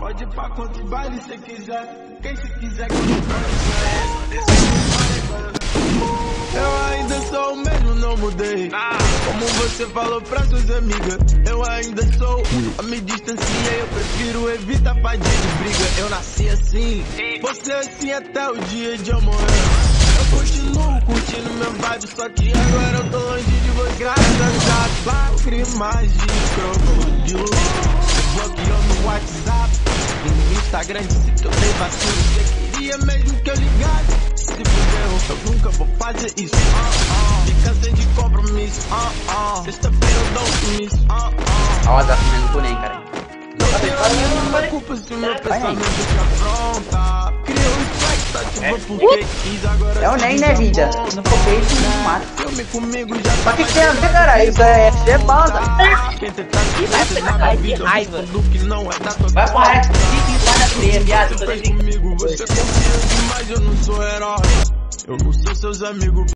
Pode ir pra quanto baile cê quiser. Quem se quiser que eu ainda sou o mesmo, não mudei. Como você falou pra suas amigas, eu ainda sou. Eu me distanciei, eu prefiro evitar fadinha de briga. Eu nasci assim, você assim até o dia de eu morrer. Eu continuo curtindo meu vibe, só que agora eu tô longe de você. Graças a lágrimas de crocodilo, bloqueou no WhatsApp e no Instagram, disse que eu dei vacilo. Você queria mesmo que eu ligasse? Se fudeu, eu nunca vou fazer isso. Me cansei de compromisso. Sexta-feira eu dou um sumiço. Awas aku main kuning, cara. Não tenho a mínima culpa se o meu pensamento te afronta. Criou expectativa porque quis, agora É o Ney, né, vida? No começo não mata. Filme comigo já Pra que tem a ver, cara? Isso é banda. Quem tentar se na vida, raiva. do que não é da tua Vai parar de guarda viado. Você confia demais, eu não sou herói. Eu não sou seus amigos.